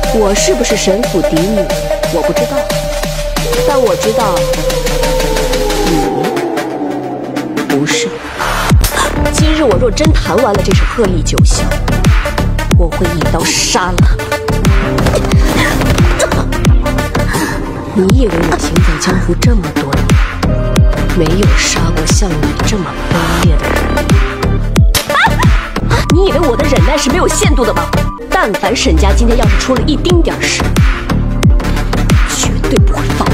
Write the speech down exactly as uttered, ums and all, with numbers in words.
我是不是神府嫡女，我不知道，但我知道你不是。今日我若真弹完了这首鹤唳九霄，我会一刀杀了你。你以为我行走江湖这么多年，没有杀过像你这么卑劣的人？啊、你以为我的忍耐是没有限度的吗？但凡沈家今天要是出了一丁点事，绝对不会放